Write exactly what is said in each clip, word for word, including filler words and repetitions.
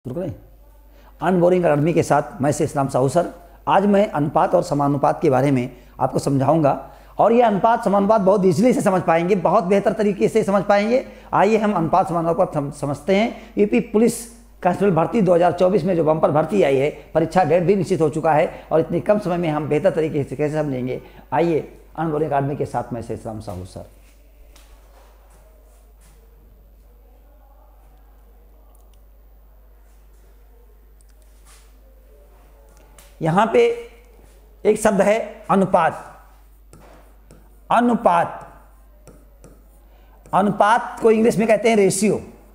अनबोरिंग academy के साथ मैं से इस्लाम साहू सर। आज मैं अनुपात और समानुपात के बारे में आपको समझाऊंगा और ये अनुपात समानुपात बहुत इजीली से समझ पाएंगे, बहुत बेहतर तरीके से समझ पाएंगे। आइए हम अनुपात समानुपात हम समझते हैं। यूपी पुलिस कांस्टेबल भर्ती दो हज़ार चौबीस में जो बम्पर भर्ती आई है, परीक्षा डेट भी निश्चित हो चुका है और इतने कम समय में हम बेहतर तरीके से कैसे समझेंगे। आइए अनबोरिंग अकेडमी के साथ मैं से इस्लाम साहू सर। यहां पे एक शब्द है अनुपात। अनुपात अनुपात को इंग्लिश में कहते हैं रेशियो।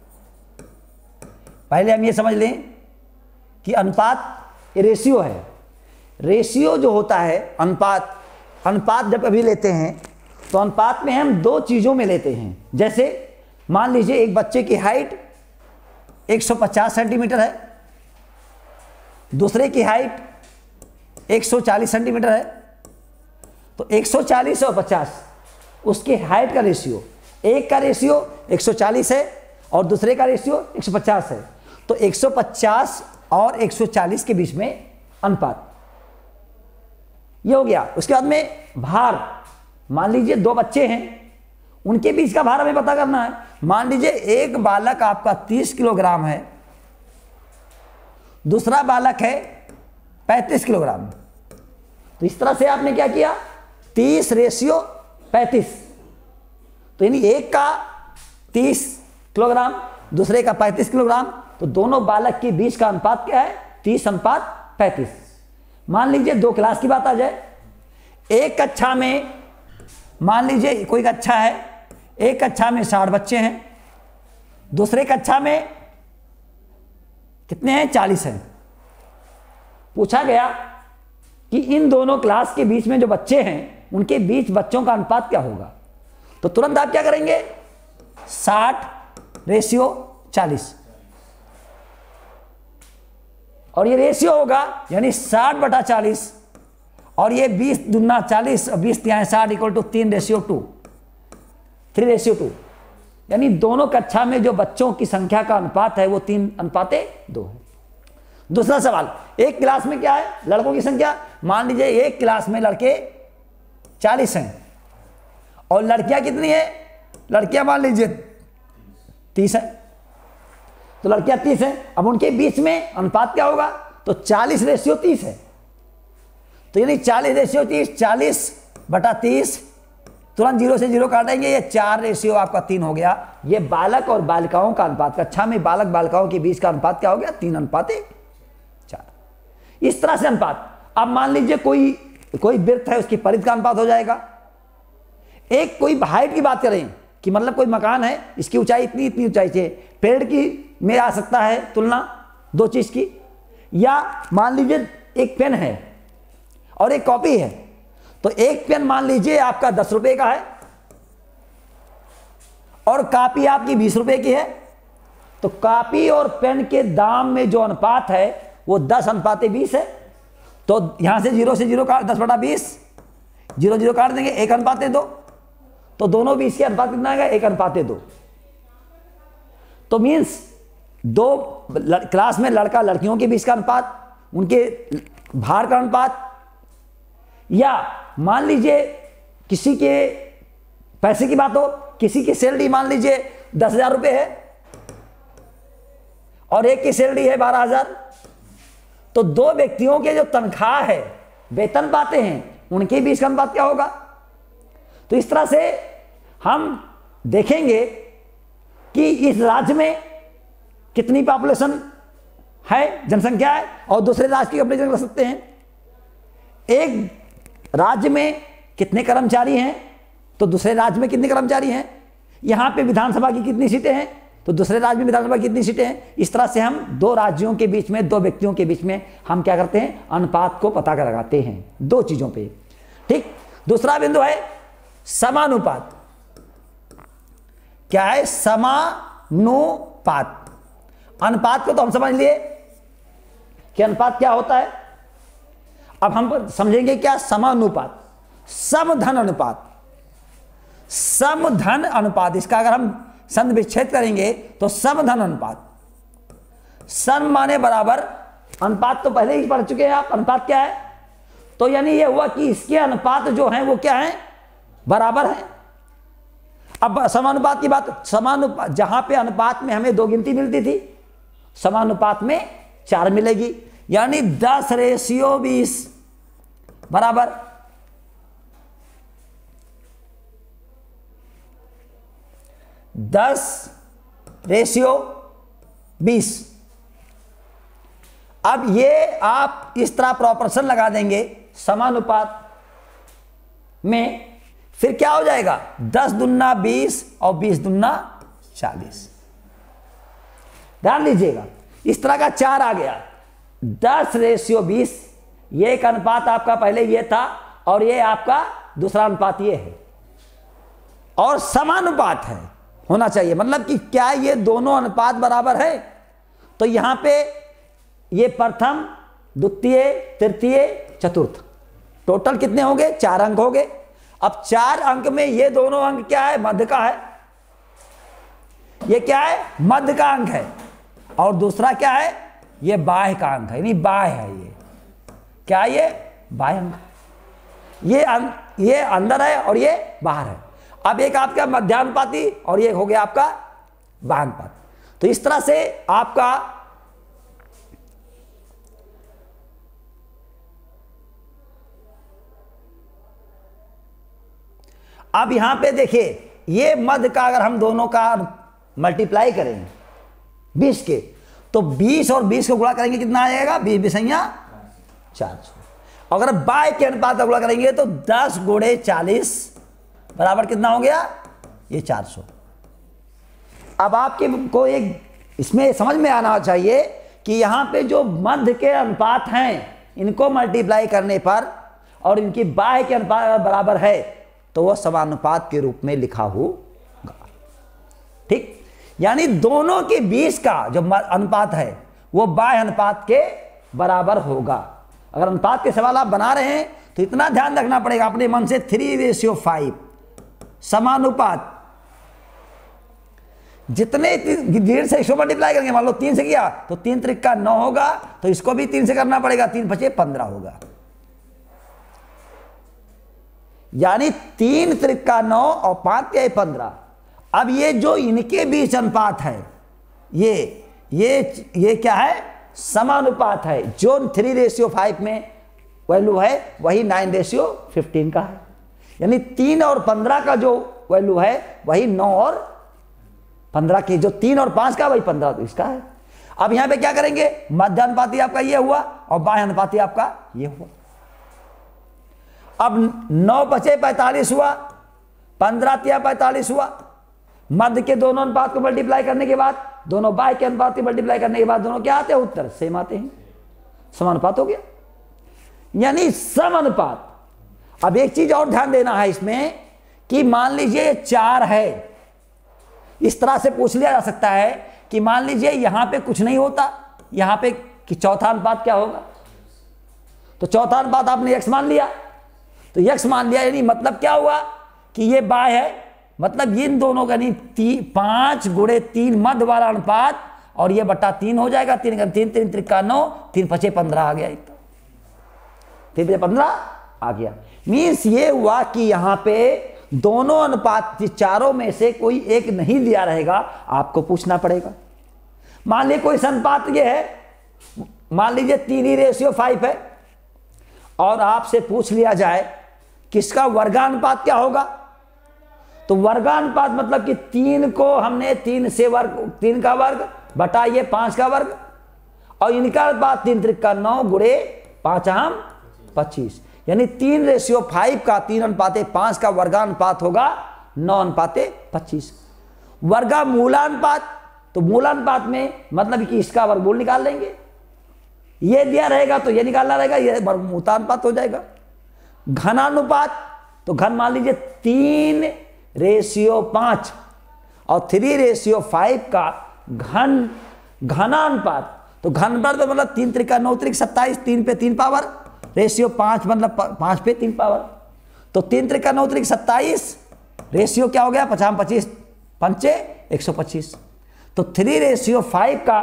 पहले हम ये समझ लें कि अनुपात ये रेशियो है। रेशियो जो होता है अनुपात अनुपात जब कभी लेते हैं तो अनुपात में हम दो चीज़ों में लेते हैं। जैसे मान लीजिए एक बच्चे की हाइट एक सौ पचास सेंटीमीटर है, दूसरे की हाइट एक सौ चालीस सेंटीमीटर है, तो एक सौ चालीस और पचास उसके हाइट का रेशियो, एक का रेशियो एक सौ चालीस है और दूसरे का रेशियो एक सौ पचास है, तो एक सौ पचास और एक सौ चालीस के बीच में अनुपात ये हो गया। उसके बाद में भार, मान लीजिए दो बच्चे हैं, उनके बीच का भार हमें पता करना है। मान लीजिए एक बालक आपका तीस किलोग्राम है, दूसरा बालक है पैंतीस किलोग्राम। तो इस तरह से आपने क्या किया, तीस रेशियो पैंतीस, तो यानी एक का तीस किलोग्राम दूसरे का पैंतीस किलोग्राम, तो दोनों बालक के बीच का अनुपात क्या है, तीस अनुपात पैंतीस। मान लीजिए दो क्लास की बात आ जाए। एक कक्षा में मान लीजिए कोई कक्षा है, एक कक्षा में साठ बच्चे हैं, दूसरे कक्षा में कितने हैं, चालीस हैं। पूछा गया कि इन दोनों क्लास के बीच में जो बच्चे हैं उनके बीच बच्चों का अनुपात क्या होगा। तो तुरंत आप क्या करेंगे, साठ रेशियो चालीस, और ये रेशियो होगा यानी साठ बटा चालीस, और ये बीस दुना चालीस, बीस तिहाई साठ इक्वल टू तीन ratio two, three ratio two, यानी दोनों कक्षा में जो बच्चों की संख्या का अनुपात है वो तीन अनुपाते दो है। दूसरा सवाल, एक क्लास में क्या है, लड़कों की संख्या, मान लीजिए एक क्लास में लड़के चालीस हैं और लड़कियां कितनी है, लड़कियां मान लीजिए तीस है, तो लड़कियां तीस हैं। अब उनके बीच में अनुपात क्या होगा, तो चालीस रेशियो तीस है, तो यानी चालीस रेशियो तीस, चालीस बटा तीस, तुरंत जीरो से जीरो काटेंगे, ये चार रेशियो आपका तीन हो गया। ये बालक और बालिकाओं का अनुपात, कक्षा में बालक बालिकाओं के बीच का अनुपात क्या हो गया, तीन अनुपात चार। इस तरह से अनुपात। अब मान लीजिए कोई कोई वृत्त है, उसकी परिधि का अनुपात हो जाएगा। एक कोई हाइट की बात करें कि मतलब कोई मकान है, इसकी ऊंचाई इतनी इतनी ऊंचाई से, पेड़ की में आ सकता है तुलना दो चीज की, या मान लीजिए एक पेन है और एक कॉपी है, तो एक पेन मान लीजिए आपका दस रुपए का है और कॉपी आपकी बीस रुपए की है, तो कॉपी और पेन के दाम में जो अनुपात है वो दस अनुपाते बीस है। तो यहां से जीरो से जीरो काट, दस बटा बीस, जीरो जीरो काट देंगे, एक अनुपाते दो, तो दोनों बीस के अनुपात कितना आएगा, एक अनुपाते दो। तो मीन्स दो क्लास में लड़का लड़कियों के बीच का अनुपात, उनके भार का अनुपात, या मान लीजिए किसी के पैसे की बात हो, किसी की सैलरी मान लीजिए दस हजार रुपये है और एक की सैलरी है बारह हजार, तो दो व्यक्तियों के जो तनख्वाह है, वेतन पाते हैं, उनके बीच का अनुपात क्या होगा। तो इस तरह से हम देखेंगे कि इस राज्य में कितनी पॉपुलेशन है, जनसंख्या है, और दूसरे राज्य की कंपेरिजन कर सकते हैं। एक राज्य में कितने कर्मचारी हैं तो दूसरे राज्य में कितने कर्मचारी हैं, यहां पे विधानसभा की कितनी सीटें हैं तो दूसरे राज्य में विधानसभा की कितनी सीटें हैं। इस तरह से हम दो राज्यों के बीच में, दो व्यक्तियों के बीच में हम क्या करते हैं, अनुपात को पता कर लगाते हैं दो चीजों पे। ठीक। दूसरा बिंदु है समानुपात। क्या है, समानुपात। अनुपात को तो हम समझ लिए कि अनुपात क्या होता है। अब हम समझेंगे क्या समानुपात, समधन अनुपात। समधन अनुपात, इसका अगर हम संधि विच्छेद करेंगे तो समधन अनुपात। सम माने बराबर, अनुपात तो पहले ही पढ़ चुके हैं आप, अनुपात क्या है, तो यानी ये हुआ कि इसके अनुपात जो हैं वो क्या हैं, बराबर हैं। अब समानुपात की बात, समानुपात जहां पे अनुपात में हमें दो गिनती मिलती थी, समानुपात में चार मिलेगी, यानी दस रेशियो बीस बराबर दस रेशियो बीस। अब ये आप इस तरह प्रोपोर्शन लगा देंगे समानुपात में, फिर क्या हो जाएगा, दस दुन्ना बीस और बीस दुन्ना चालीस। ध्यान लीजिएगा, इस तरह का चार आ गया, दस रेशियो बीस, ये एक अनुपात आपका पहले ये था और ये आपका दूसरा अनुपात ये है, और समानुपात है होना चाहिए, मतलब कि क्या ये दोनों अनुपात बराबर है। तो यहां पे ये प्रथम, द्वितीय, तृतीय, चतुर्थ, टोटल कितने होंगे, चार अंक होंगे। अब चार अंक में ये दोनों अंक क्या है, मध्य का है, ये क्या है, मध्य का अंक है, और दूसरा क्या है, ये बाह्य का अंक है, यानी बाह्य है, ये क्या, ये बाह्य अंक, ये अं, ये अंदर है और ये बाहर है। अब एक आपका मध्यानुपाती और ये हो गया आपका बाह्यानुपात। तो इस तरह से आपका अब यहां पे देखिए, ये मध्य का अगर हम दोनों का मल्टीप्लाई करेंगे बीस के, तो बीस और बीस को गुणा करेंगे, कितना आ जाएगा, बीस बीसैया चार सौ। अगर बाय के अनुपात गुणा करेंगे तो दस गुणे चालीस बराबर कितना हो गया, ये चार सौ। अब आपके को एक इसमें समझ में आना चाहिए कि यहां पे जो मध्य के अनुपात हैं, इनको मल्टीप्लाई करने पर और इनकी बाह्य के अनुपात बराबर है तो वह समानुपात के रूप में लिखा होगा। ठीक, यानी दोनों के बीच का जो अनुपात है वो बाह्य अनुपात के बराबर होगा। अगर अनुपात के सवाल आप बना रहे हैं तो इतना ध्यान रखना पड़ेगा अपने मन से, थ्री रेशियो फाइव समानुपात, जितने डेढ़ से इसको मल्टीप्लाई करेंगे, मान लो तीन से किया तो तीन त्रिक का नौ होगा, तो इसको भी तीन से करना पड़ेगा, तीन पचे पंद्रह होगा, यानी तीन त्रिक का नौ और पांच के पंद्रह। अब ये जो इनके बीच अनुपात है, ये ये ये क्या है, समानुपात है। जो थ्री रेशियो फाइव में वैल्यू है वही नाइन रेशियो फिफ्टीन का है, यानी तीन और पंद्रह का जो वैल्यू है वही नौ और पंद्रह की, जो तीन और पांच का वही पंद्रह तो इसका है। अब यहां पे क्या करेंगे, मध्य अनुपाती आपका ये हुआ और बाह्य अनुपाती आपका ये हुआ। अब नौ बचे पैंतालीस हुआ, पंद्रह तिया पैंतालीस हुआ, मध्य के दोनों अनुपात को मल्टीप्लाई करने के बाद, दोनों बाह्य के अनुपात को मल्टीप्लाई करने के बाद दोनों क्या आते हैं, उत्तर सेम आते हैं, समानुपात हो गया, यानी समानुपात। अब एक चीज और ध्यान देना है इसमें कि मान लीजिए चार है, इस तरह से पूछ लिया जा सकता है कि मान लीजिए यहां पे कुछ नहीं होता, यहां पे कि चौथा अनुपात क्या होगा, तो चौथा अनुपात आपने एक्स मान लिया, तो एक्स मान लिया, यानी मतलब क्या हुआ कि ये बाह्य है, मतलब इन दोनों का नहीं, पांच गुणे तीन मध्य वाला अनुपात और ये बट्टा तीन हो जाएगा, तीन का तीन, तीन त्रिक का नौ, तीन पचे पंद्रह आ गया, तीन पचे पंद्रह आ गया। मीन्स ये हुआ कि यहां पे दोनों अनुपात चारों में से कोई एक नहीं दिया रहेगा, आपको पूछना पड़ेगा। मान लीजिए कोई अनुपात ये है, मान लीजिए तीन ही रेशियो फाइव है और आपसे पूछ लिया जाए किसका वर्गानुपात क्या होगा, तो वर्गानुपात मतलब कि तीन को हमने तीन से वर्ग, तीन का वर्ग बटा ये पांच का वर्ग, और इनका अनुपात तीन त्रिक का नौ गुणे पांच हम पच्चीस, यानी तीन रेशियो फाइव का तीन अनुपाते पांच का वर्गानुपात होगा नौ अनुपाते पच्चीस। वर्गा मूलानुपात, तो मूलानुपात में मतलब कि इसका वर्गमूल निकाल लेंगे, ये दिया रहेगा तो ये निकालना रहेगा, ये वर्गमूलानुपात हो जाएगा। घनानुपात, तो घन मान लीजिए तीन रेशियो पांच और थ्री रेशियो फाइव का घन घनानुपात, तो घन पर तो मतलब तीन त्रिका नौ त्रिक सत्ताईस, तीन पे तीन पावर, रेशियो पांच मतलब पांच पे तीन पावर, तो तीन त्रिका नौ त्रिक सत्ताईस, रेशियो क्या हो गया पचास पच्चीस, पंचे एक सौ पच्चीस, तो थ्री रेशियो फाइव का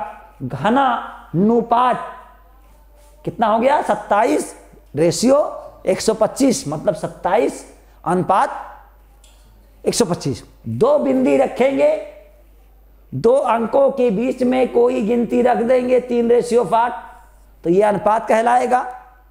घनानुपात कितना हो गया, सत्ताईस रेशियो एक सौ पच्चीस, मतलब सत्ताईस अनुपात एक सौ पच्चीस। दो बिंदी रखेंगे, दो अंकों के बीच में कोई गिनती रख देंगे तीन रेशियो आठ, तो यह अनुपात कहलाएगा।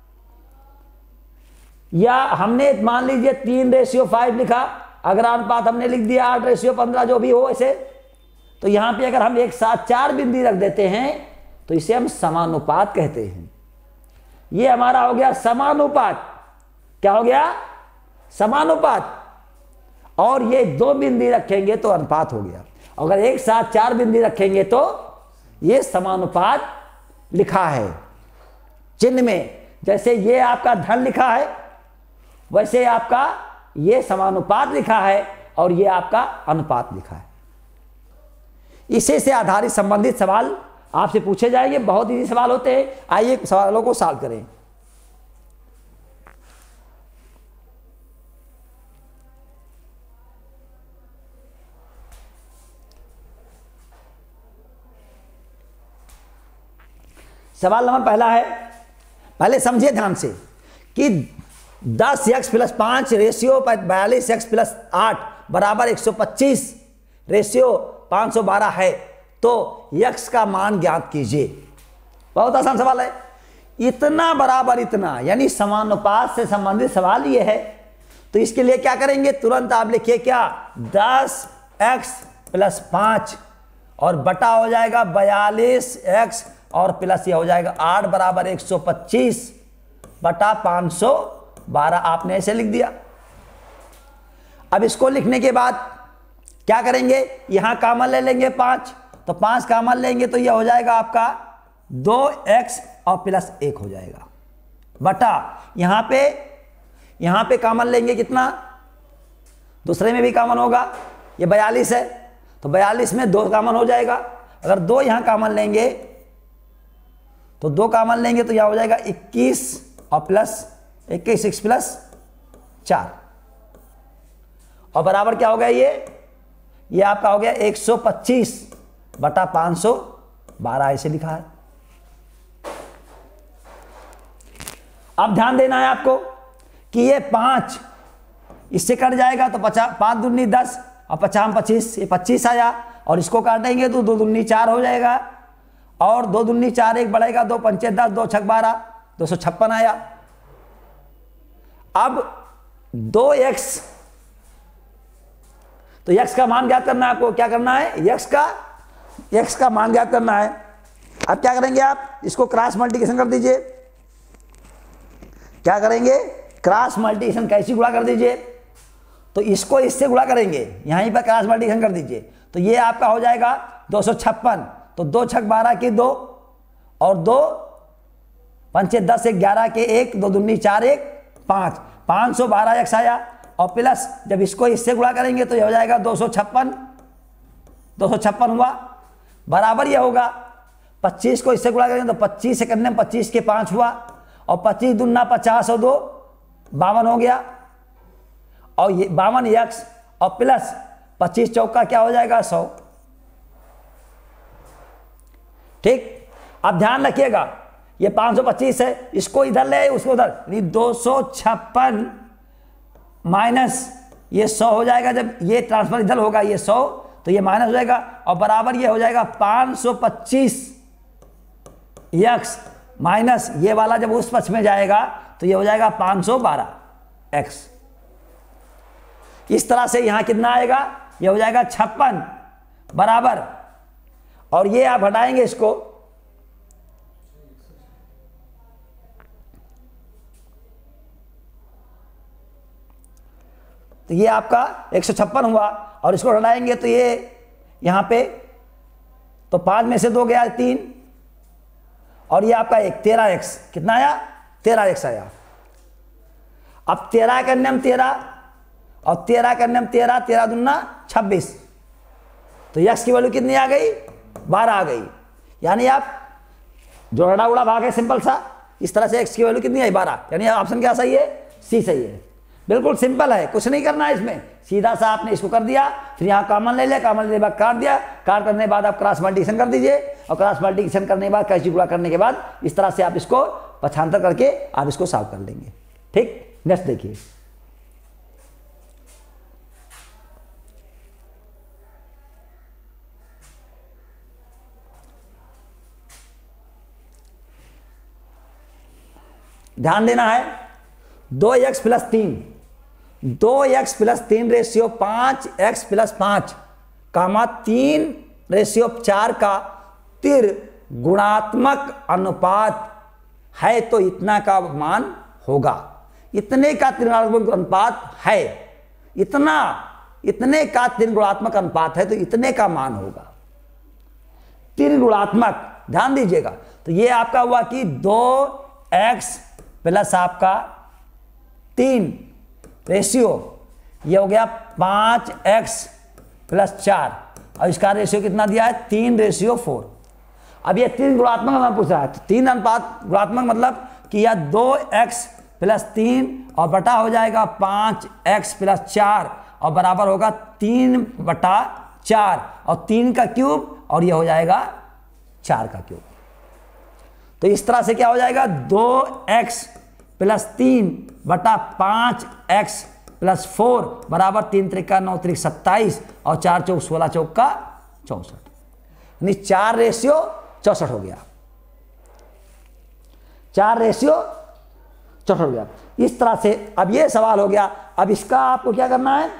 या हमने मान लीजिए तीन रेशियो फाइव लिखा, अगर अनुपात हमने लिख दिया आठ रेशियो पंद्रह, जो भी हो ऐसे, तो यहां पे अगर हम एक साथ चार बिंदी रख देते हैं तो इसे हम समानुपात कहते हैं। ये हमारा हो गया समानुपात। क्या हो गया, समानुपात। और ये दो बिंदी रखेंगे तो अनुपात हो गया। अगर एक साथ चार बिंदी रखेंगे तो ये समानुपात लिखा है चिन्ह में। जैसे ये आपका धन लिखा है, वैसे आपका ये समानुपात लिखा है और ये आपका अनुपात लिखा है। इसी से आधारित संबंधित सवाल आपसे पूछे जाएंगे। बहुत इजी सवाल होते हैं। आइए सवालों को सॉल्व करें। सवाल नंबर पहला है, पहले समझिए ध्यान से कि दस एक्स प्लस पाँच रेशियो बयालीस एक्स प्लस आठ बराबर एक सौ पच्चीस रेशियो पाँच सौ बारह है, तो x का मान ज्ञात कीजिए। बहुत आसान सवाल है। इतना बराबर इतना, यानी समानुपात से संबंधित सवाल ये है। तो इसके लिए क्या करेंगे, तुरंत आप लिखिए क्या, दस एक्स प्लस पाँच और बटा हो जाएगा बयालीस एक्स और प्लस ये हो जाएगा आठ बराबर एक सौ पच्चीस बटा पाँच सौ बारह। आपने ऐसे लिख दिया। अब इसको लिखने के बाद क्या करेंगे, यहां कॉमन ले लेंगे पाँच, तो पाँच कॉमन लेंगे तो यह हो जाएगा आपका दो एक्स और प्लस एक हो जाएगा बटा, यहां पे यहां पे कॉमन लेंगे कितना, दूसरे में भी कॉमन होगा, ये बयालीस है तो बयालीस में दो कॉमन हो जाएगा। अगर दो यहां कॉमन लेंगे तो दो कॉमन लेंगे तो यह हो जाएगा इक्कीस और प्लस इक्कीस सिक्स प्लस चार और बराबर क्या हो गया, ये ये आपका हो गया एक सौ पच्चीस बटा पाँच सौ बारह, ऐसे लिखा है। अब ध्यान देना है आपको कि ये पाँच इससे कट जाएगा तो पचास, पाँच दूनी दस और पचास पच्चीस, ये पच्चीस आया और इसको काटेंगे तो दो दूनी चार हो जाएगा और दो दूनी चार एक बढ़ेगा, दो पंचे दस, दो छक बारह, दो सौ छप्पन आया। अब दो एक्स, तो x का मान ज्ञात करना है आपको। क्या करना है, x का x का मान ज्ञात करना है। अब क्या करेंगे आप, इसको क्रॉस मल्टीप्लिकेशन कर दीजिए। क्या करेंगे, क्रॉस मल्टीप्लिकेशन कैसी गुणा कर दीजिए, तो इसको इससे गुणा करेंगे, यहीं पर क्रॉस मल्टीप्लिकेशन कर दीजिए तो ये आपका हो जाएगा दो सौ छप्पन, तो दो छक बारह की दो और दो पंचे दस एक ग्यारह के एक, दो दूनी चार एक पाँच, पाँच सौ बारह एक्स आया और प्लस जब इसको इससे गुणा करेंगे तो ये हो जाएगा दो सौ छप्पन, दो सौ छप्पन हुआ बराबर ये होगा पच्चीस को इससे गुणा करेंगे तो पच्चीस से करने में पच्चीस के पाँच हुआ और पच्चीस दुना पचास और दो बावन हो गया और ये बावन एक्स और प्लस पच्चीस चौका क्या हो जाएगा सौ। ठीक, अब ध्यान रखिएगा ये पाँच सौ पच्चीस है, इसको इधर ले उसको उधर, दो सौ छप्पन माइनस ये सौ हो जाएगा। जब ये ट्रांसफर इधर होगा ये सौ तो ये माइनस हो जाएगा और बराबर ये हो जाएगा पाँच सौ पच्चीस एक्स माइनस ये वाला जब उस पक्ष में जाएगा तो ये हो जाएगा पाँच सौ बारह एक्स। इस तरह से यहां कितना आएगा, ये हो जाएगा छप्पन बराबर, और ये आप हटाएंगे इसको तो ये आपका एक सौ छप्पन हुआ और इसको हटाएंगे तो ये यहां पे तो पांच में से दो गया तीन और ये आपका एक तेरह एक्स कितना आया, तेरह एक्स आया। अब तेरह करने में तेरह और तेरह करने में तेरह, तेरह दुना छब्बीस, तो एक्स की वैल्यू कितनी आ गई, बारह आ गई। यानी आप जो रड़ा उड़ा भाग है सिंपल सा, इस तरह से एक्स की वैल्यू कितनी आई, बारह। यानी ऑप्शन क्या सही है, सी सही है। बिल्कुल सिंपल है, कुछ नहीं करना है इसमें, सीधा सा आपने इसको कर दिया, फिर यहाँ कॉमन ले लिया, कॉमन लेने के बाद काट दिया, काट करने के बाद आप क्रॉस मल्टीप्लिकेशन कर दीजिए, और क्रॉस मल्टीप्लिकेशन करने के बाद कैची गुणा करने के बाद इस तरह से आप इसको पक्षांतर करके आप इसको सॉल्व कर लेंगे। ठीक, नेक्स्ट देखिए। ध्यान देना है, दो एक्स प्लस तीन, दो एक्स प्लस तीन रेशियो पांच एक्स प्लस पांच कामा तीन रेशियो चार का तिर गुणात्मक अनुपात है तो इतना का मान होगा। इतने का तिर गुणात्मक अनुपात है, इतना इतने का तिर गुणात्मक अनुपात है तो इतने का मान होगा। तिर गुणात्मक, ध्यान दीजिएगा, तो ये आपका हुआ कि दो एक्स प्लस आपका तीन रेशियो, ये हो गया पांच एक्स प्लस चार, और इसका रेशियो कितना दिया है, तीन रेशियो फोर। अब ये तीन गुणात्मक अनुपात पूछ रहा है, तो तीन अनुपात गुणात्मक मतलब कि यह दो एक्स प्लस तीन और बटा हो जाएगा पांच एक्स प्लस चार और बराबर होगा तीन बटा चार और तीन का क्यूब और यह हो जाएगा चार का क्यूब। तो इस तरह से क्या हो जाएगा, दो एक्स प्लस तीन बटा पांच एक्स प्लस फोर बराबर तीन त्रिका नौ त्रिक सत्ताईस और चार चौक सोलह चौक का चौसठ, यानी चार रेशियो चौसठ हो गया, चार रेशियो चौसठ हो गया। इस तरह से अब ये सवाल हो गया। अब इसका आपको क्या करना है,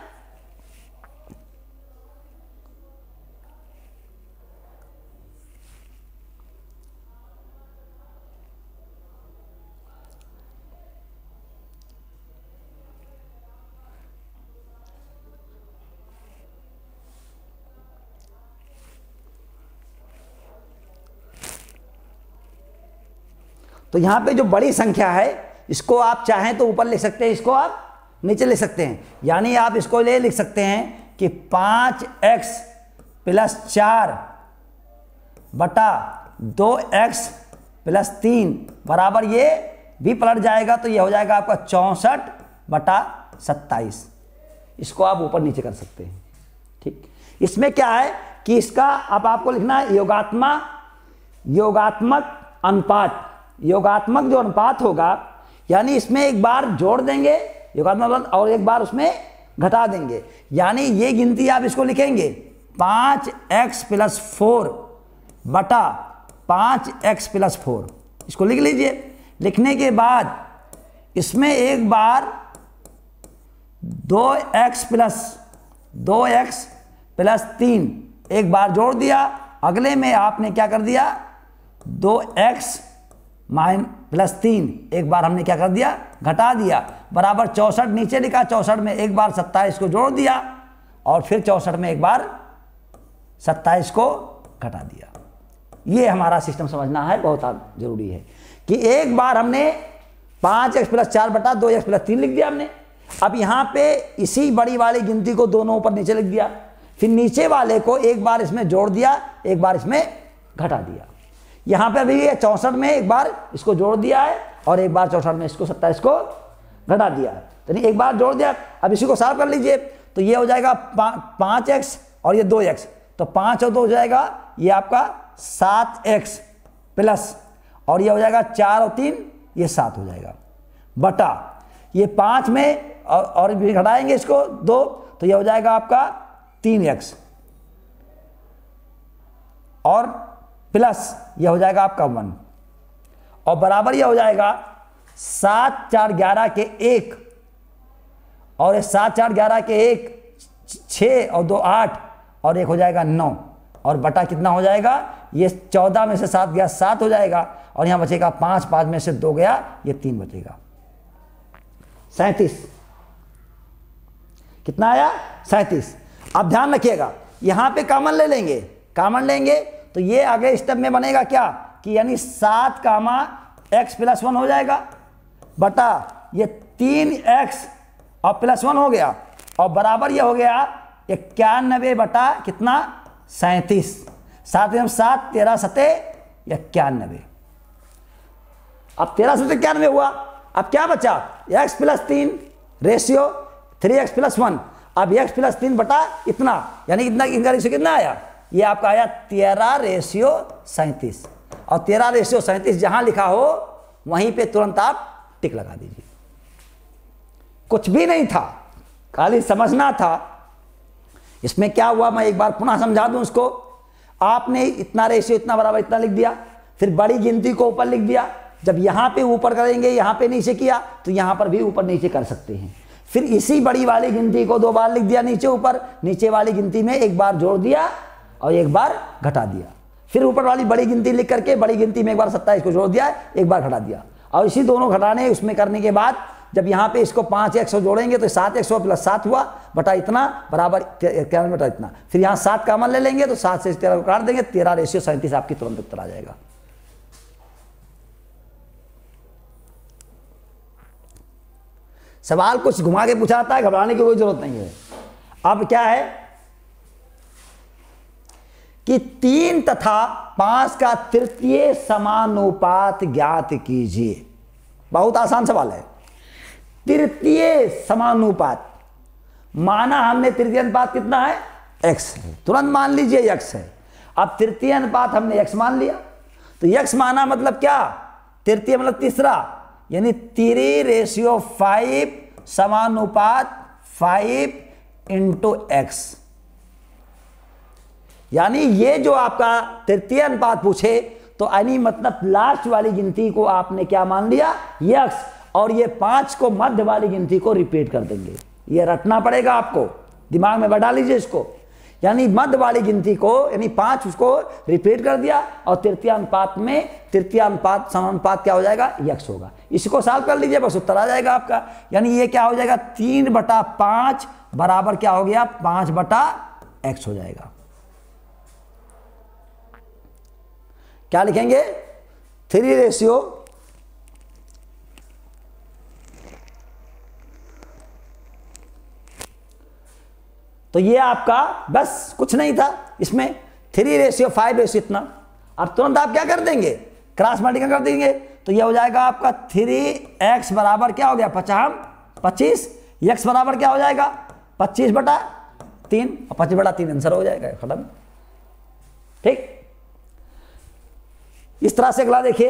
तो यहां पे जो बड़ी संख्या है इसको आप चाहें तो ऊपर लिख सकते हैं, इसको आप नीचे लिख सकते हैं। यानी आप इसको ले लिख सकते हैं कि पांच एक्स प्लस चार बटा दो एक्स प्लस तीन बराबर ये भी पलट जाएगा तो ये हो जाएगा आपका चौंसठ बटा सत्ताईस। इसको आप ऊपर नीचे कर सकते हैं। ठीक, इसमें क्या है कि इसका अब आपको लिखना है योगात्मक योगात्मक अनुपात। योगात्मक जो अनुपात होगा यानी इसमें एक बार जोड़ देंगे योगात्मक और एक बार उसमें घटा देंगे। यानी ये गिनती आप इसको लिखेंगे पांच एक्स प्लस फोर बटा पांच एक्स प्लस फोर, इसको लिख लीजिए। लिखने के बाद इसमें एक बार दो एक्स प्लस दो एक्स प्लस तीन एक बार जोड़ दिया, अगले में आपने क्या कर दिया दो एक्स माइन प्लस तीन एक बार हमने क्या कर दिया घटा दिया बराबर चौसठ नीचे लिखा, चौसठ में एक बार सत्ताईस को जोड़ दिया और फिर चौसठ में एक बार सत्ताईस को घटा दिया। ये हमारा सिस्टम समझना है, बहुत जरूरी है कि एक बार हमने पांच एक्स प्लस चार बटा दो एक्स प्लस तीन लिख दिया हमने। अब यहाँ पे इसी बड़ी वाली गिनती को दोनों ऊपर नीचे लिख दिया, फिर नीचे वाले को एक बार इसमें जोड़ दिया एक बार इसमें घटा दिया। यहाँ पे अभी ये चौसठ में एक बार इसको जोड़ दिया है और एक बार चौसठ में इसको सत्ताईस को घटा दिया है, तो नहीं एक बार जोड़ दिया। अब इसी को साफ कर लीजिए तो ये हो जाएगा पाँच एक्स और ये दो एक्स, तो पाँच और दो हो जाएगा ये आपका सात एक्स प्लस और ये हो जाएगा चार और तीन ये सात हो जाएगा बटा ये पाँच में और, और भी घटाएंगे इसको दो तो ये हो जाएगा आपका तीन एक्स और प्लस ये हो जाएगा आपका वन और बराबर ये हो जाएगा सात चार ग्यारह के एक और ये सात चार ग्यारह के एक छः और दो आठ और एक हो जाएगा नौ और बटा कितना हो जाएगा ये चौदह में से सात गया सात हो जाएगा और यहाँ बचेगा पाँच, पाँच में से दो गया ये तीन बचेगा सैंतीस। कितना आया सैंतीस। अब ध्यान रखिएगा यहाँ पे कॉमन ले लेंगे, कॉमन लेंगे तो ये आगे स्टेप में बनेगा क्या कि यानी सात कामा एक्स प्लस वन हो जाएगा बटा ये तीन एक्स और प्लस वन हो गया और बराबर ये हो गया इक्यानबे बटा कितना सैंतीस। सात में सात तेरह सते इक्यानबे। अब तेरह सते इक्यानबे हुआ। अब क्या बचा एक्स प्लस तीन ratio three x plus one. अब एक्स प्लस तीन बटा इतना, यानी इतना इनका रेशियो कितना आया, ये आपका आया तेरह रेशियो सैंतीस। और तेरह रेशियो सैंतीस जहां लिखा हो वहीं पे तुरंत आप टिक लगा दीजिए। कुछ भी नहीं था, खाली समझना था। इसमें क्या हुआ मैं एक बार पुनः समझा दूं उसको। आपने इतना रेशियो इतना बराबर इतना लिख दिया, फिर बड़ी गिनती को ऊपर लिख दिया। जब यहां पे ऊपर करेंगे, यहां पे नीचे किया, तो यहां पर भी ऊपर नीचे कर सकते हैं। फिर इसी बड़ी वाली गिनती को दो बार लिख दिया नीचे ऊपर, नीचे वाली गिनती में एक बार जोड़ दिया और एक बार घटा दिया। फिर ऊपर वाली बड़ी गिनती लिख करके बड़ी गिनती में एक बार सत्ताईस को जोड़ दिया, एक बार घटा दिया। और इसी दोनों घटाने उसमें करने के बाद जब यहाँ पे इसको पाँच एक सौ जोड़ेंगे तो सात एक सौ प्लस सात हुआ बटा इतना बराबर इक्यावन बटा इतना। फिर यहाँ सात कॉमन ले लेंगे तो सात से तेरह को काट देंगे, तेरह रेशियो सैंतीस आपकी तुरंत उत्तर आ जाएगा। सवाल कुछ घुमा के पूछाता है, घबराने की कोई जरूरत नहीं है। अब क्या है कि तीन तथा पांच का तृतीय समानुपात ज्ञात कीजिए। बहुत आसान सवाल है। तृतीय समानुपात माना हमने तृतीय अनुपात कितना है, x है, तुरंत मान लीजिए x है। अब तृतीय अनुपात हमने x मान लिया, तो x माना मतलब क्या, तृतीय मतलब तीसरा, यानी थ्री रेशियो फाइव समानुपात फाइव इंटू एक्स। यानी ये जो आपका तृतीय अनुपात पूछे तो यानी मतलब लास्ट वाली गिनती को आपने क्या मान लिया, यक्स, और ये पांच को मध्य वाली गिनती को रिपीट कर देंगे। ये रटना पड़ेगा आपको, दिमाग में बैठा लीजिए इसको। यानी मध्य वाली गिनती को यानी पांच उसको रिपीट कर दिया और तृतीय अनुपात में तृतीय अनुपात समानुपात क्या हो जाएगा, यक्स होगा। इसको सॉल्व कर लीजिए, बस उत्तर आ जाएगा आपका। यानी ये क्या हो जाएगा, तीन बटा पांच बराबर क्या हो गया, पांच बटा एक्स हो जाएगा। क्या लिखेंगे, थ्री रेशियो तो ये आपका बस कुछ नहीं था इसमें, थ्री रेशियो फाइव रेशियो इतना। अब तुरंत आप क्या कर देंगे, क्रॉस मल्टीप्लाई कर देंगे, तो ये हो जाएगा आपका थ्री एक्स बराबर क्या हो गया, पचास पच्चीस, एक्स बराबर क्या हो जाएगा, पच्चीस बटा तीन, और पच्चीस बटा तीन आंसर हो जाएगा, खत्म। ठीक, इस तरह से अगला देखिए,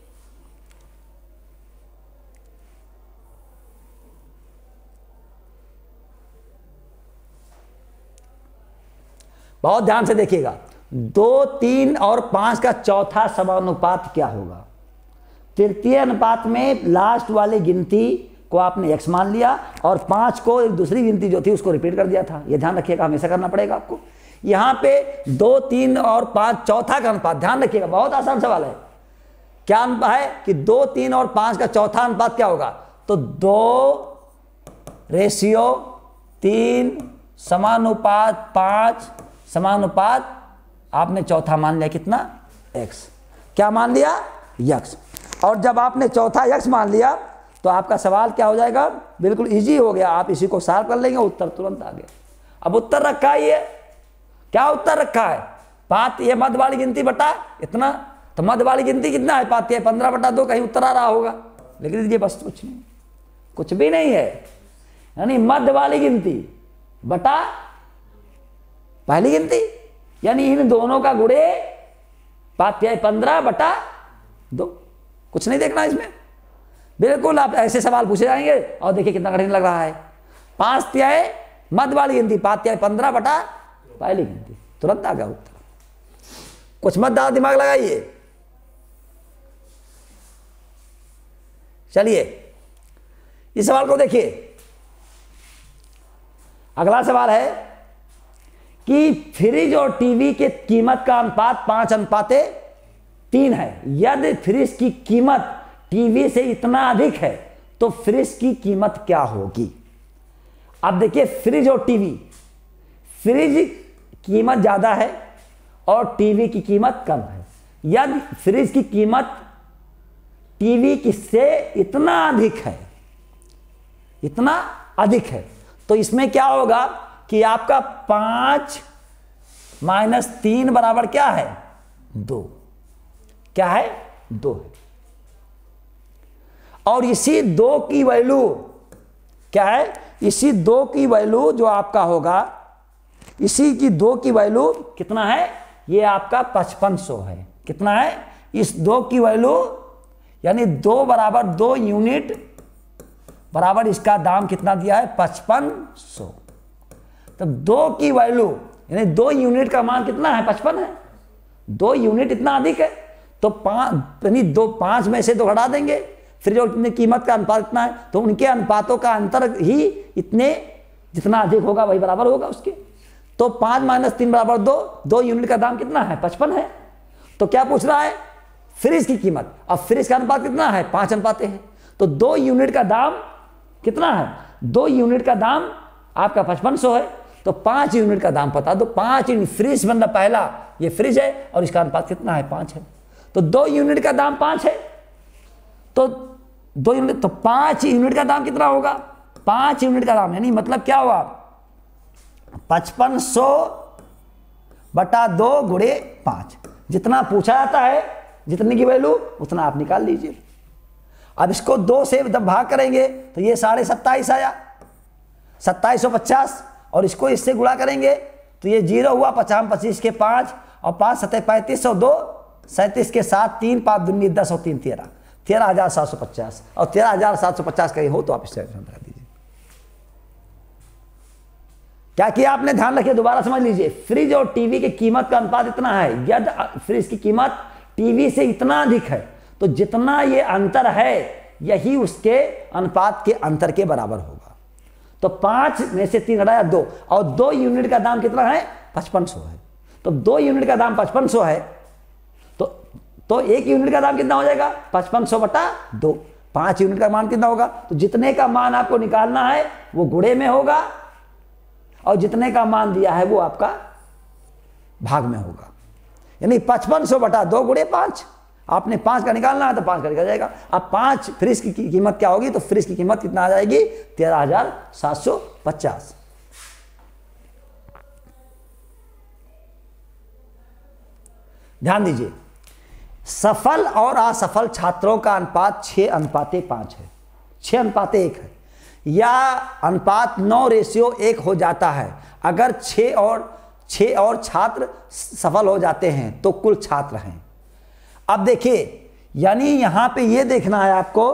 बहुत ध्यान से देखिएगा। दो, तीन और पांच का चौथा समानुपात क्या होगा। तृतीय अनुपात में लास्ट वाली गिनती को आपने x मान लिया और पांच को एक दूसरी गिनती जो थी उसको रिपीट कर दिया था। यह ध्यान रखिएगा, हमेशा करना पड़ेगा आपको। यहां पे दो, तीन और पांच चौथा का अनुपात, ध्यान रखिएगा, बहुत आसान सवाल है। क्या अनुपात है कि दो, तीन और पांच का चौथा अनुपात क्या होगा, तो दो रेशियो तीन समानुपात पांच समानुपात आपने चौथा मान लिया कितना, x। क्या मान लिया, x। और जब आपने चौथा x मान लिया तो आपका सवाल क्या हो जाएगा, बिल्कुल इजी हो गया। आप इसी को सॉल्व कर लेंगे, उत्तर तुरंत आ गया। अब उत्तर रखा है, ये क्या उत्तर रखा है, पात ये मध्य वाली गिनती बटा इतना, तो मध्य वाली गिनती कितना है, पाती है पंद्रह बटा दो, कहीं उत्तर आ रहा होगा, लिख लीजिए, बस कुछ नहीं, कुछ भी नहीं है। यानी मध्य वाली गिनती बटा पहली गिनती, यानी इन दोनों का गुणे पात्याय पंद्रह बटा दो, कुछ नहीं देखना इसमें। बिल्कुल आप ऐसे सवाल पूछे जाएंगे और देखिए कितना कठिन लग रहा है। पांच त्याय मध्य वाली गिनती, पात्याय पंद्रह बटा पहली गिनती, तुरंत आ गया उत्तर। कुछ मत ज्यादा दिमाग लगाइए। चलिए इस सवाल को देखिए। अगला सवाल है कि फ्रिज और टीवी के कीमत का अनुपात पांच अनुपाते तीन है। यदि फ्रिज की कीमत टीवी से इतना अधिक है तो फ्रिज की कीमत क्या होगी। अब देखिए, फ्रिज और टीवी, फ्रिज कीमत ज्यादा है और टीवी की कीमत कम है। यदि फ्रिज की कीमत टीवी की से इतना अधिक है, इतना अधिक है, तो इसमें क्या होगा कि आपका पांच माइनस तीन बराबर क्या है, दो। क्या है, दो है। और इसी दो की वैल्यू क्या है, इसी दो की वैल्यू जो आपका होगा, इसी की दो की वैल्यू कितना है, ये आपका पचपन सौ है। कितना है, इस दो की वैल्यू यानी दो बराबर दो यूनिट बराबर इसका दाम कितना दिया है, पचपन सौ। तब दो की वैल्यू यानी दो यूनिट का मान कितना है, पचपन है। दो यूनिट इतना अधिक है तो पाँच यानी दो पाँच में से दो घटा देंगे, फिर जो इतनी कीमत का अनुपात इतना है तो उनके अनुपातों का अंतर ही इतने जितना अधिक होगा वही बराबर होगा उसके। तो पाँच माइनस तीन बराबर दो, दो यूनिट का दाम कितना है, पचपन है। तो क्या पूछ रहा है, फ्रिज की कीमत। अब फ्रिज का अनुपात कितना है, पाँच अनुपाते हैं। तो दो यूनिट का दाम कितना है, दो यूनिट का दाम आपका पचपन सौ है, तो पाँच यूनिट का दाम पता दो। पाँच यूनिट फ्रिज मतलब पहला ये फ्रिज है और इसका अनुपात कितना है, पाँच है। तो दो यूनिट का दाम पाँच है, तो दो यूनिट तो पाँच यूनिट का दाम कितना होगा, पाँच यूनिट का दाम यानी मतलब क्या हुआ, पचपन सौ बटा दो गुणे पाँच। जितना पूछा जाता है जितने की वैल्यू उतना आप निकाल लीजिए। अब इसको दो से जब भाग करेंगे तो ये साढ़े सत्ताईस आया, सत्ताईस सौ पचास, और इसको इससे गुणा करेंगे तो ये जीरो हुआ, पचास पच्चीस के पाँच और पाँच सत्तर पैंतीस सौ, दो सैंतीस के सात, तीन पाँच दुन्नी दस और तीन तेरह, तेरह हजार सात सौ पचास। और तेरह हजार सात सौ पचास कहीं हो तो आप इससे लगा दीजिए। क्या किया आपने, ध्यान रखिए, दोबारा समझ लीजिए। फ्रिज और टीवी की कीमत का अनुपात इतना है, यदि फ्रिज की कीमत टीवी से इतना अधिक है तो जितना ये अंतर है यही उसके अनुपात के अंतर के बराबर होगा। तो पांच में से तीन घटाया दो, और दो यूनिट का दाम कितना है, पचपन सौ है। तो दो यूनिट का दाम पचपन सौ है तो तो एक यूनिट का दाम कितना हो जाएगा, पचपन सौ बटा दो। पांच यूनिट का मान कितना होगा, तो जितने का मान आपको निकालना है वो गुणे में होगा और जितने का मान दिया है वो आपका भाग में होगा। यानी पचपन सौ बटा दो गुणे पांच, आपने पांच का निकालना है तो पांच का निकल जाएगा। अब पांच फ्रिज की कीमत क्या होगी, तो फ्रिज की कीमत कितना आ जाएगी, तेरह हजार सात सौ पचास। ध्यान दीजिए, सफल और असफल छात्रों का अनुपात छह अनुपाते पांच है, छह अनुपाते एक है, या अनुपात नौ रेशियो एक हो जाता है अगर छह और छह और छात्र सफल हो जाते हैं तो कुल छात्र हैं। अब देखिए, यानी यहां पे ये देखना है आपको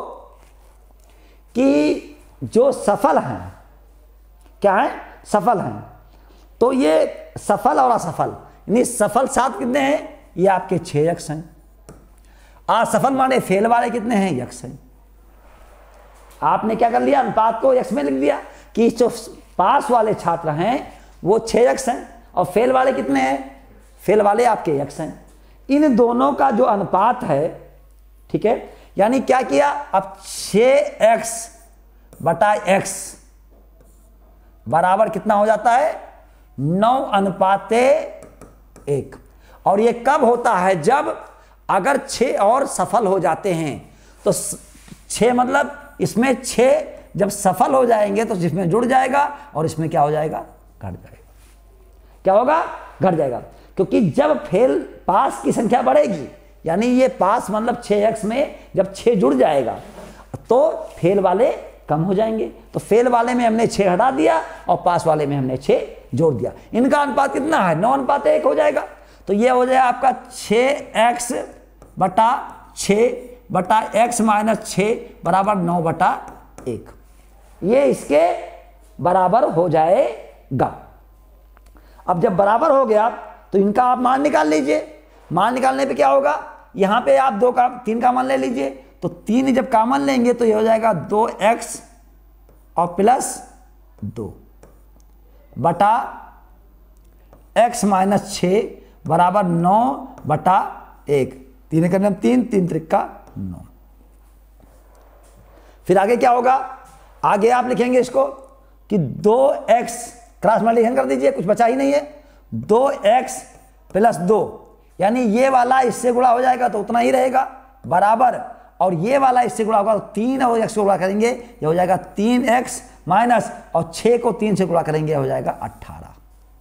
कि जो सफल हैं, क्या है, सफल हैं, तो ये सफल और असफल, यानी सफल छात्र कितने हैं, ये आपके छह यक्स हैं। असफल माने फेल वाले कितने हैं, यक्स हैं। आपने क्या कर लिया, अनुपात को यक्स में लिख दिया कि जो पास वाले छात्र हैं वो छह यक्स हैं और फेल वाले कितने हैं, फेल वाले आपके यक्स हैं। इन दोनों का जो अनुपात है, ठीक है, यानी क्या किया, अब छह एक्स बटा एक्स बराबर कितना हो जाता है, नौ अनुपाते एक। और ये कब होता है, जब अगर छह और सफल हो जाते हैं तो छह मतलब इसमें छह जब सफल हो जाएंगे तो जिसमें जुड़ जाएगा और इसमें क्या हो जाएगा, घट जाएगा। क्या होगा, घट जाएगा, क्योंकि जब फेल पास की संख्या बढ़ेगी, यानी ये पास मतलब छह एक्स में जब छह जुड़ जाएगा तो फेल वाले कम हो जाएंगे। तो फेल वाले में हमने छह हटा दिया और पास वाले में हमने छह जोड़ दिया। इनका अनुपात कितना है, नौ अनुपात एक हो जाएगा। तो ये हो जाएगा आपका छह एक्स बटा छः बटा एक्स माइनस छः बराबर नौ बटा एक, ये इसके बराबर हो जाएगा। अब जब बराबर हो गया तो इनका आप मान निकाल लीजिए। मान निकालने पे क्या होगा, यहाँ पे आप दो का तीन का मान ले लीजिए, तो तीन जब कामन लेंगे तो ये हो जाएगा दो एक्स और प्लस दो बटा एक्स माइनस छः बराबर नौ बटा एक। तीन का तीन, तीन त्रिका नौ। फिर आगे क्या होगा, आगे आप लिखेंगे इसको कि दो एक्स क्रॉस मल्टीप्लिकेशन कर दीजिए, कुछ बचा ही नहीं है। दो एक्स प्लस दो, यानी ये वाला इससे गुणा हो जाएगा तो उतना ही रहेगा बराबर, और ये वाला इससे गुणा होगा तो तीन और एक्स को गुणा करेंगे ये हो जाएगा तीन एक्स माइनस, और छः को तीन से गुणा करेंगे हो जाएगा अट्ठारह।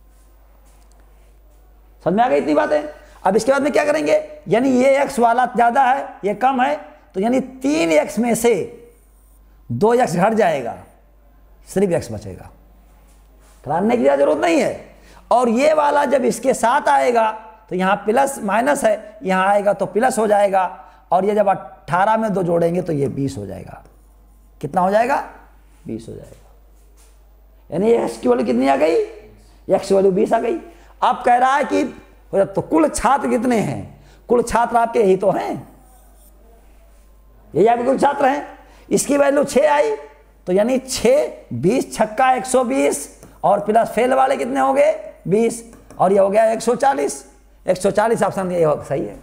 समझ में आ गई इतनी बातें। अब इसके बाद में क्या करेंगे, यानी ये एक्स वाला ज़्यादा है ये कम है, तो यानी तीन एक्स में से दो एक्स घट जाएगा सिर्फ एक्स बचेगा, कराने की जरूरत नहीं है। और ये वाला जब इसके साथ आएगा तो यहाँ प्लस माइनस है, यहाँ आएगा तो प्लस हो जाएगा, और ये जब अट्ठारह में दो जोड़ेंगे तो ये बीस हो जाएगा। कितना हो जाएगा? बीस हो जाएगा। यानी एक्स की वैल्यू कितनी आ गई? एक्स की वैल्यू बीस आ गई। अब कह रहा है कि तो कुल छात्र कितने हैं? कुल छात्र आपके यही तो हैं, यही आपके कुल छात्र हैं। इसकी वैल्यू छः आई तो यानी छः, बीस छक्का एक सौ बीस, और प्लस फेल वाले कितने हो गए? बीस, और ये हो गया एक सौ चालीस। एक सौ चालीस ऑप्शन ये सही है।